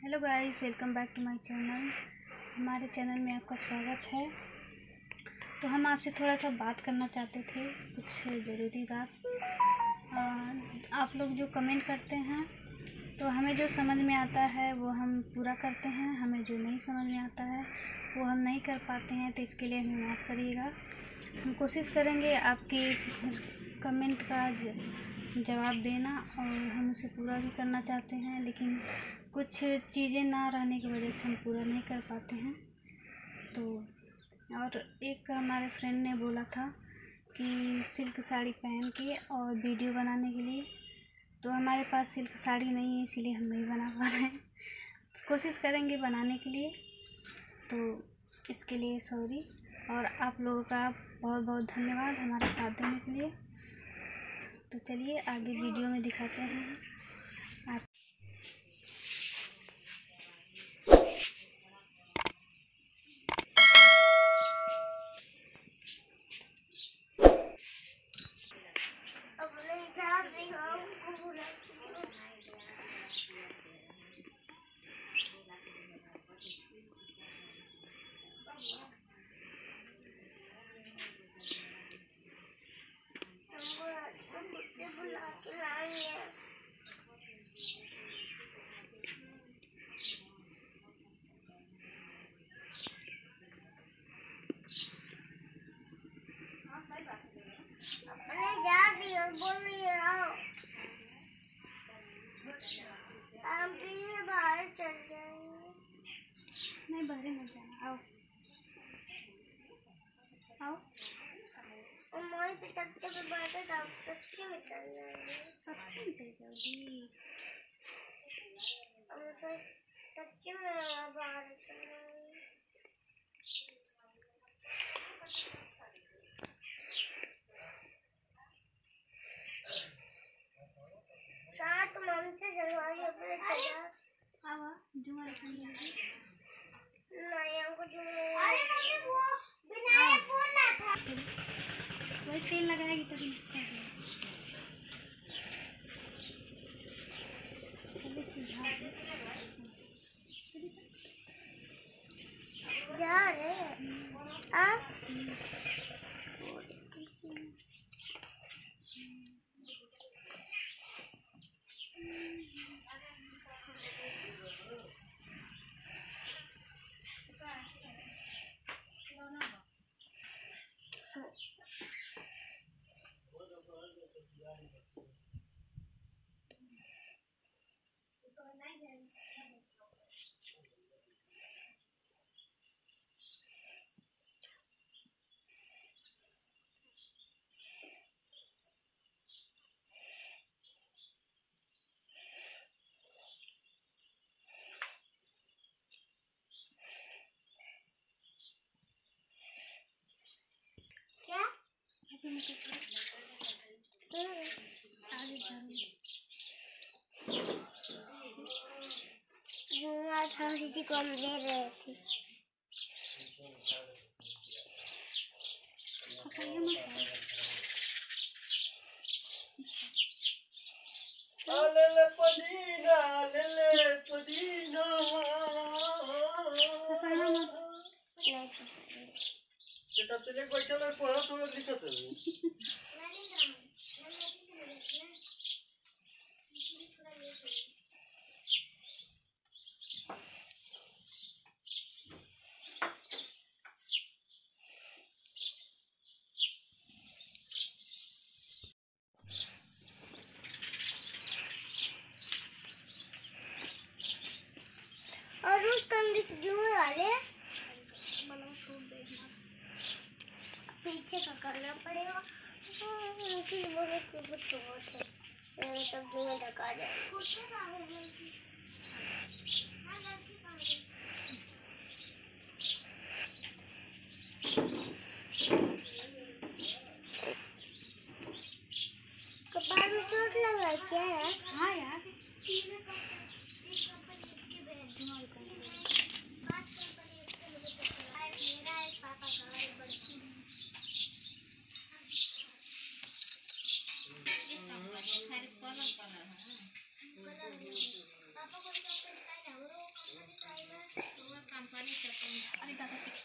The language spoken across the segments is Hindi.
Hello guys, welcome back to my channel. हमारे चैनल में आपका स्वागत है। तो हम आपसे थोड़ा सा बात करना चाहते थे, कुछ ज़रूरी बात। आप लोग जो कमेंट करते हैं तो हमें जो समझ में आता है वो हम पूरा करते हैं, हमें जो नहीं समझ में आता है वो हम नहीं कर पाते हैं, तो इसके लिए हमें माफ़ करिएगा। हम कोशिश करेंगे आपकी कमेंट का जवाब देना, और हम उसे पूरा भी करना चाहते हैं, लेकिन कुछ चीज़ें ना रहने की वजह से हम पूरा नहीं कर पाते हैं। तो और एक हमारे फ्रेंड ने बोला था कि सिल्क साड़ी पहन के और वीडियो बनाने के लिए, तो हमारे पास सिल्क साड़ी नहीं है, इसीलिए हम नहीं बना पा रहे हैं। कोशिश करेंगे बनाने के लिए, तो इसके लिए सॉरी। और आप लोगों का बहुत बहुत धन्यवाद हमारा साथ देने के लिए। तो चलिए आगे वीडियो में दिखाते हैं आप। बाहर चल जाएंगे। नहीं, बाहर मत जाना। आओ आओ। और मोई पे तख्ते पे बैठे तो तख्ते में चल जाएंगे। तख्ते में चल जाओगी? और तो तख्ते में बाहर चल जाएंगे। साथ मम्मी से जलवाई अपने चला। आवा जुआ रखेंगे। नहीं, हमको जुआ। अरे मम्मी वो बिना फोन ना था। वही तेल लगाएगी तभी जा रे आ। किसी को हम दे रहे थे। ले पुदीना, ले पुदीना। किताब से ले कोई चलो पढ़ो थोड़ा दिक्कत है। और उस कंधे से जुए वाले पीछे का करना पड़ेगा। तब जुए ढका जाएगा। कपार में चोट लगा क्या यार? हाँ यार,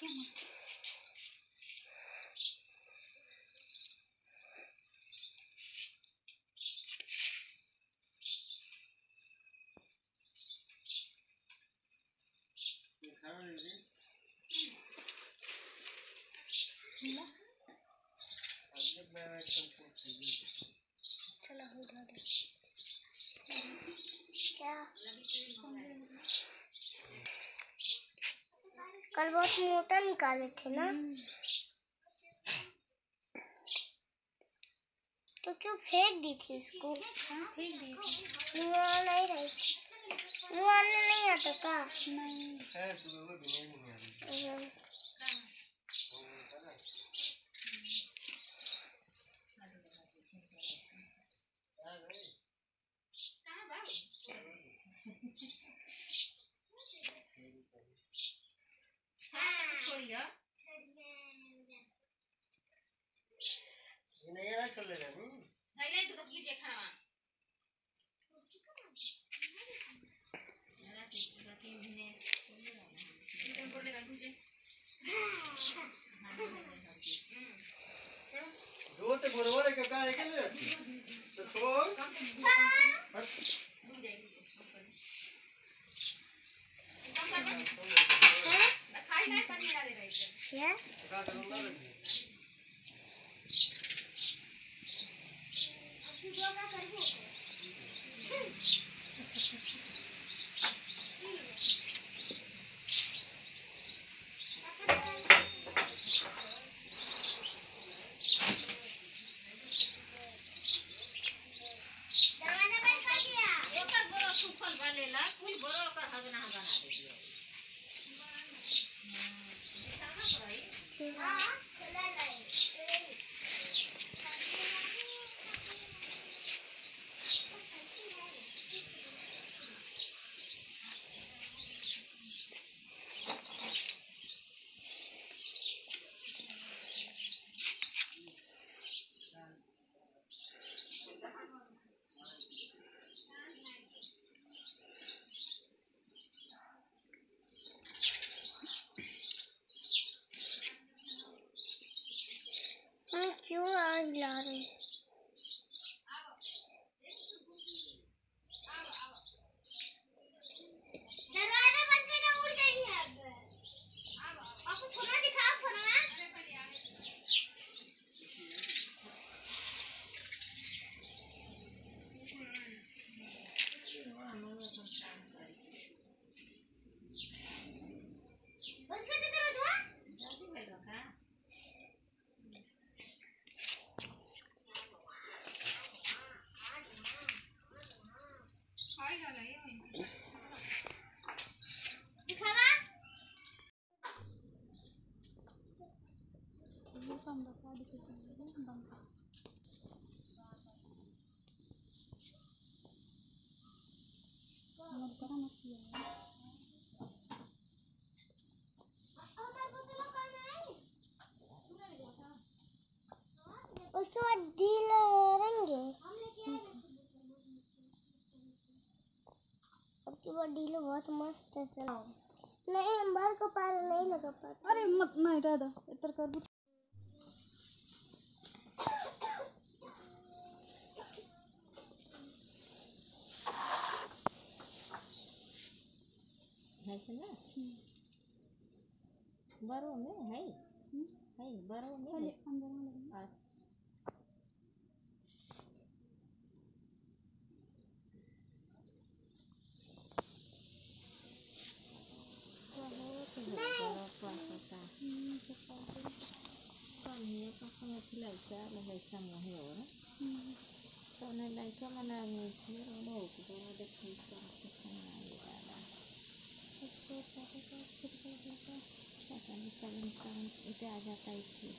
चलो हो गया क्या कल बहुत मोटा निकाले थे ना, तो क्यों फेंक दी थी उसको? फेंक दी थी। नुआ नहीं रही, नुआने नहीं आता का? नहीं है सुबह में भी नहीं आ रही। नहीं आ चलेगा नहीं तो कभी देखा ना दो ते बरोबर है का है के तो छोड़ क्या का करूंगा क्यों आग ला रहे? दरवाजा बंद करना, उड़ गई है अब आपको फोन दिखाओ, फोन बंद कर दे दरवाजा। दिखावा बंद बता दीजिए बंद। हमारे तरह मत किया उसके बाद ढील रहेंगे, अब की बार ढील बहुत मस्त है। नहीं हम बाल को पार नहीं लगा पाते। अरे मत नहीं दादा इतर कर है ना बरो में है बरो में है अंदर में Laika laika mahir, karena laika mana mungkin mau kita ada kita akan itu ada taiki.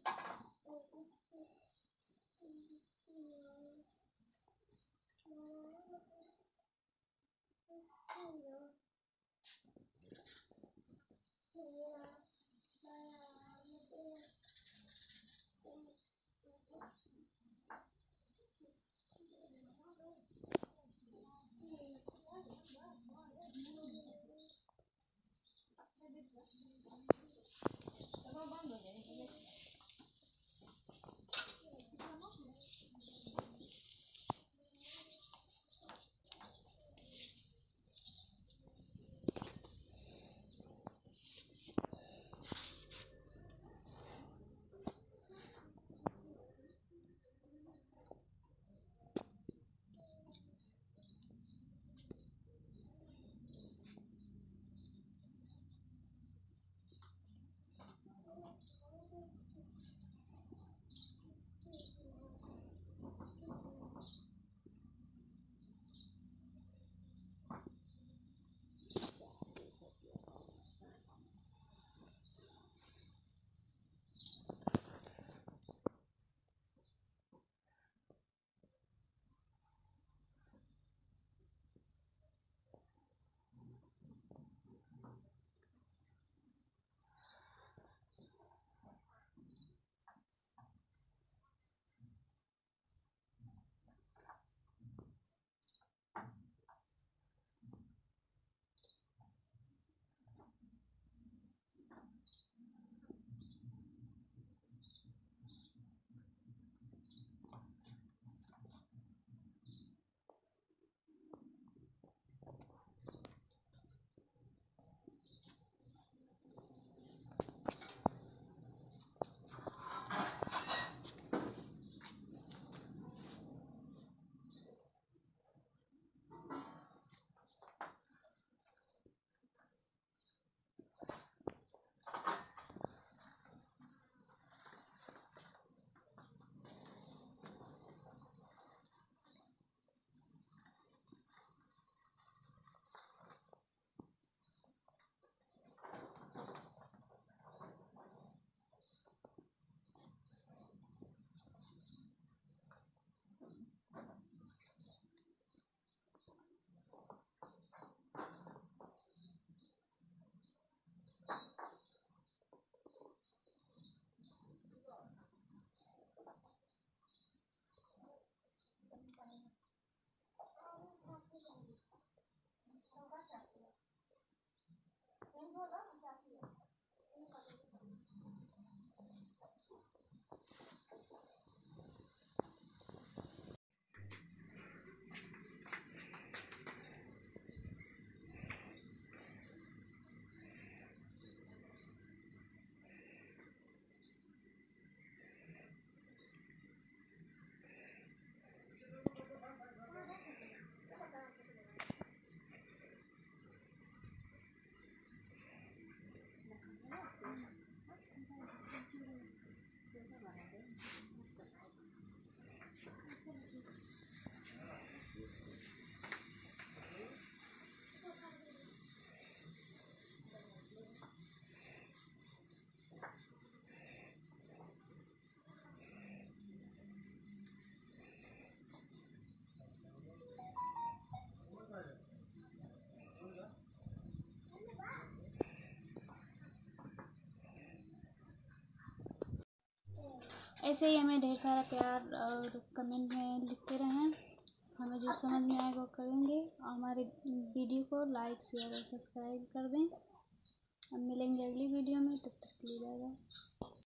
ऐसे ही हमें ढेर सारा प्यार और कमेंट में लिखते रहें। हमें जो समझ में आएगा वो करेंगे और हमारे वीडियो को लाइक शेयर और सब्सक्राइब कर दें। हम मिलेंगे अगली वीडियो में, तब तक के लिए बाय बाय।